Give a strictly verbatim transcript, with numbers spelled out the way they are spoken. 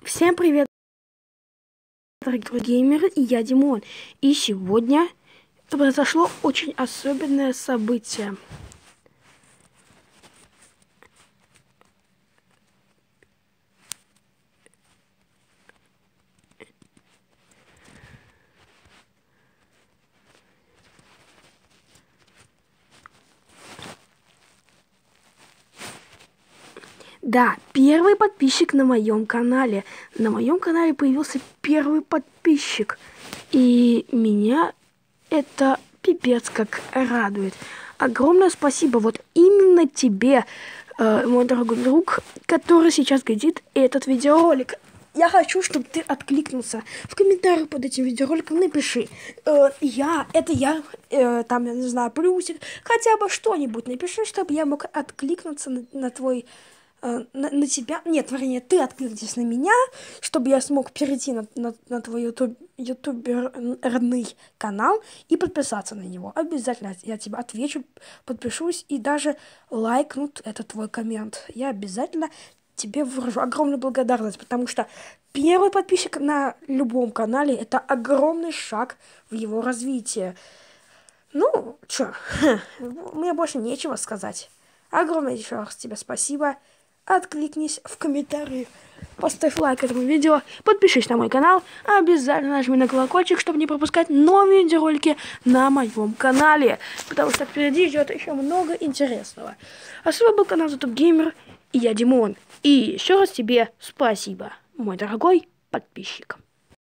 Всем привет, дорогие геймеры, и я Димон. И сегодня произошло очень особенное событие. Да, первый подписчик на моем канале. На моем канале появился первый подписчик. И меня это пипец как радует. Огромное спасибо вот именно тебе, э, мой дорогой друг, который сейчас глядит этот видеоролик. Я хочу, чтобы ты откликнулся. В комментариях под этим видеороликом напиши. Э, я, это я, э, там, я не знаю, плюсик, хотя бы что-нибудь напиши, чтобы я мог откликнуться на, на твой... На, на тебя, нет, вернее, ты откликнись на меня, чтобы я смог перейти на, на, на твой ютуб, ютуберный канал и подписаться на него. Обязательно я тебе отвечу, подпишусь и даже лайкнут этот твой коммент. Я обязательно тебе выражу огромную благодарность, потому что первый подписчик на любом канале — это огромный шаг в его развитии. Ну, чё, мне больше нечего сказать. Огромное еще раз тебе спасибо. Откликнись в комментарии, поставь лайк этому видео, подпишись на мой канал, обязательно нажми на колокольчик, чтобы не пропускать новые видеоролики на моем канале, потому что впереди ждет еще много интересного. А с вами был канал YouTube Gamer, и я Димон. И еще раз тебе спасибо, мой дорогой подписчик.